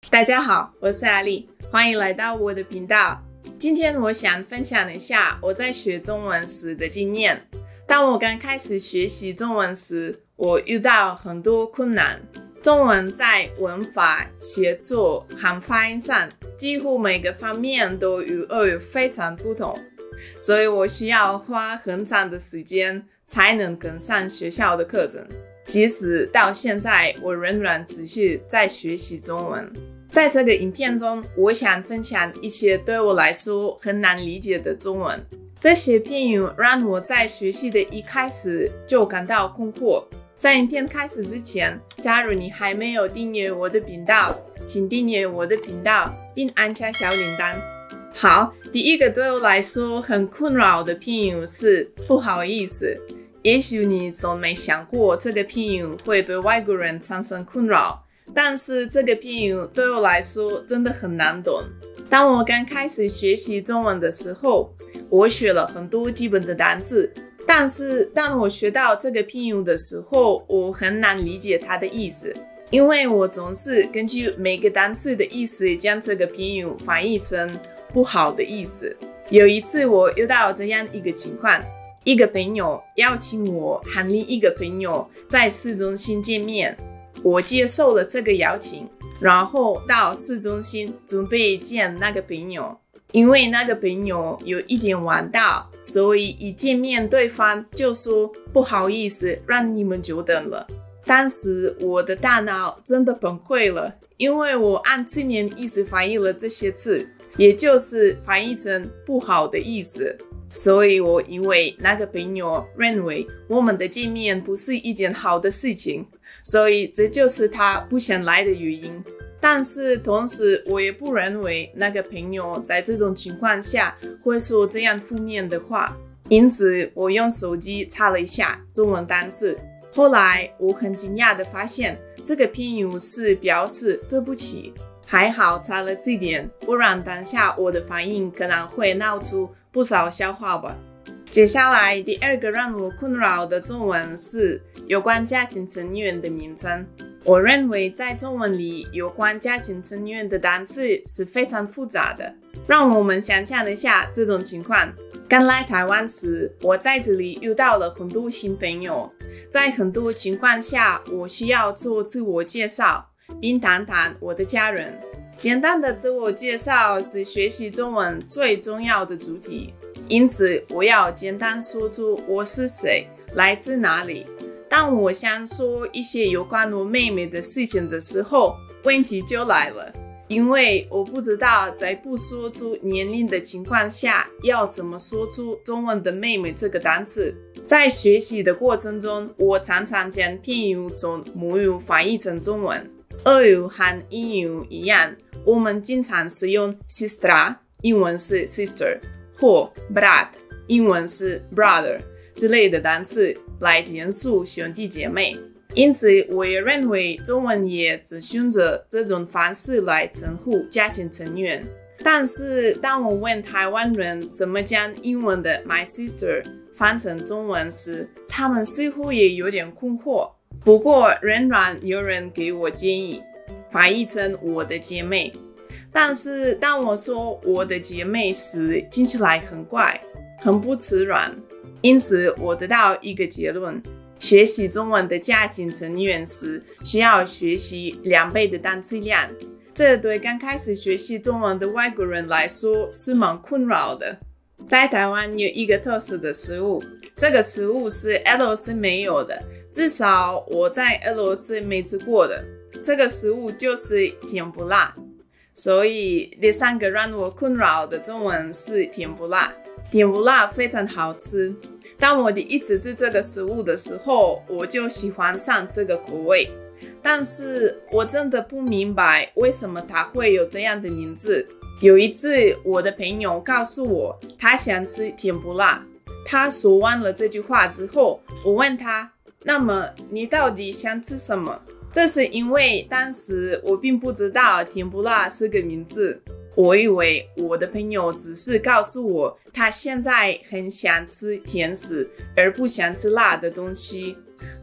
大家好，我是阿丽，欢迎来到我的频道。今天我想分享一下我在学中文时的经验。当我刚开始学习中文时，我遇到很多困难。中文在文法、写作和发音上，几乎每个方面都与俄语非常不同，所以我需要花很长的时间才能跟上学校的课程。即使到现在，我仍然只是在学习中文。在这个影片中，我想分享一些对我来说很难理解的中文。这些片语让我在学习的一开始就感到困惑。在影片开始之前，假如你还没有订阅我的频道，请订阅我的频道并按下小铃铛。好，第一个对我来说很困扰的片语是不好意思。也许你从没想过这个片语会对外国人产生困扰，但是这个片语对我来说真的很难懂。当我刚开始学习中文的时候，我学了很多基本的单字，但是当我学到这个片语的时候，我很难理解它的意思，因为我总是根据每个单词的意思将这个片语翻译成不好的意思。有一次我遇到这样一个情况，一个朋友邀请我和另一个朋友在市中心见面，我接受了这个邀请，然后到市中心准备见那个朋友。因为那个朋友有一点晚到，所以一见面对方就说不好意思让你们久等了。当时我的大脑真的崩溃了，因为我按字面意思翻译了这些字，也就是翻译成不好的意思。所以我以为那个朋友认为我们的见面不是一件好的事情，所以这就是他不想来的原因。但是同时我也不认为那个朋友在这种情况下会说这样负面的话，因此我用手机查了一下中文单字。后来我很惊讶地发现这个片语是表示对不起，还好查了字典，不然当下我的反应可能会闹出不少笑话吧。接下来第二个让我困扰的中文是有关家庭成员的名称。我认为在中文里有关家庭成员的单词是非常复杂的。让我们想象一下这种情况。刚来台湾时，我在这里遇到了很多新朋友，在很多情况下我需要做自我介绍并谈谈我的家人。简单的自我介绍是学习中文最重要的主题，因此我要简单说出我是谁，来自哪里。当我想说一些有关我妹妹的事情的时候，问题就来了，因为我不知道在不说出年龄的情况下要怎么说出中文的妹妹这个单词。在学习的过程中，我常常将片语从母语翻译成中文。俄语和英语一样，我们经常使用 sestra， 英文是 sister， 或 brat， 英文是 brother 之类的单词来简述兄弟姐妹。因此我也认为中文也只选择这种方式来称呼家庭成员。但是当我问台湾人怎么将英文的 my sister 翻成中文时，他们似乎也有点困惑。不过仍然有人给我建议翻译成我的姐妹。但是当我说我的姐妹时，听起来很怪，很不自然。因此我得到一个结论，学习中文的家庭成员时需要学习2倍的单词量。这对刚开始学习中文的外国人来说是蛮困扰的。在台湾有一个特色的食物，这个食物是俄罗斯没有的，至少我在俄罗斯没吃过的。这个食物就是甜不辣。所以第3个让我困扰的中文是甜不辣。甜不辣非常好吃。当我第一次吃这个食物的时候，我就喜欢上这个口味。但是我真的不明白为什么它会有这样的名字。有一次我的朋友告诉我他想吃甜不辣，他说完了这句话之后，我问他，那么你到底想吃什么？这是因为当时我并不知道甜不辣是个名字，我以为我的朋友只是告诉我他现在很想吃甜食而不想吃辣的东西。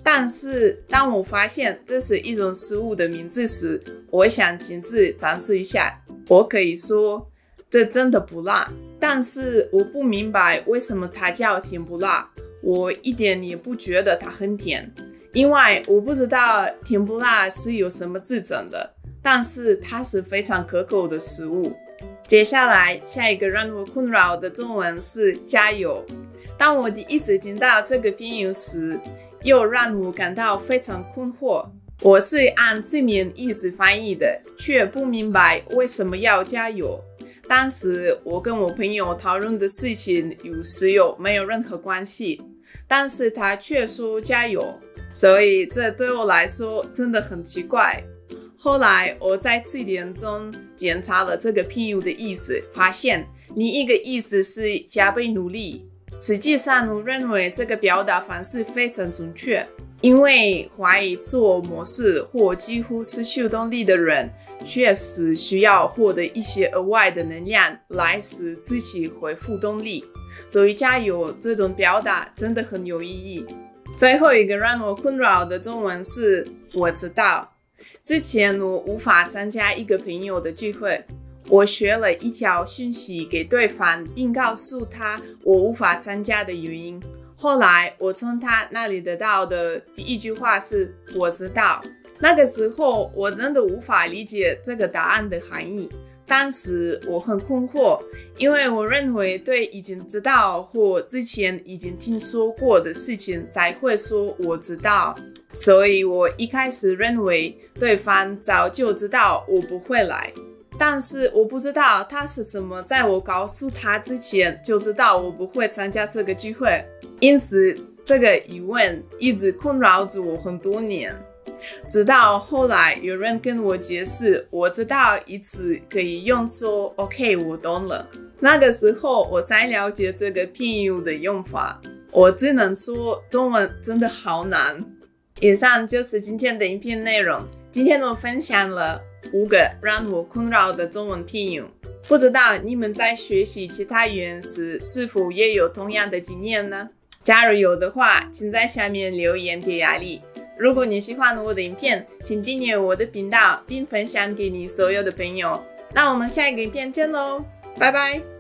但是当我发现这是一种食物的名字时，我想亲自尝试一下。我可以说这真的不辣，但是我不明白为什么它叫甜不辣。我一点也不觉得它很甜，因为我不知道甜不辣是由什么制成的，但是它是非常可口的食物。接下来，下一个让我困扰的中文是加油。当我第一次听到这个片语时，又让我感到非常困惑。我是按字面意思翻译的，却不明白为什么要加油。当时我跟我朋友讨论的事情与食油没有任何关系，但是他却说加油，所以这对我来说真的很奇怪。后来我在字典中检查了这个片语的意思，发现另一个意思是加倍努力。实际上，我认为这个表达方式非常准确，因为怀疑自我模式或几乎失去动力的人，确实需要获得一些额外的能量来使自己恢复动力。所以加油这种表达真的很有意义。最后一个让我困扰的中文是我知道。之前我无法参加一个朋友的聚会，我学了一条讯息给对方，并告诉他我无法参加的原因。后来我从他那里得到的第一句话是我知道。那个时候我真的无法理解这个答案的含义，当时我很困惑，因为我认为对已经知道或之前已经听说过的事情才会说我知道，所以我一开始认为对方早就知道我不会来。但是我不知道他是怎么在我告诉他之前就知道我不会参加这个聚会，因此这个疑问一直困扰着我很多年。直到后来有人跟我解释我知道一词可以用作 OK 我懂了，那个时候我才了解这个片语的用法。我只能说中文真的好难。以上就是今天的影片内容。今天我分享了5个让我困扰的中文片语，不知道你们在学习其他语言时是否也有同样的经验呢？假如有的话，请在下面留言给阿丽。如果你喜欢我的影片，请订阅我的频道并分享给你所有的朋友。那我们下一个影片见喽，拜拜。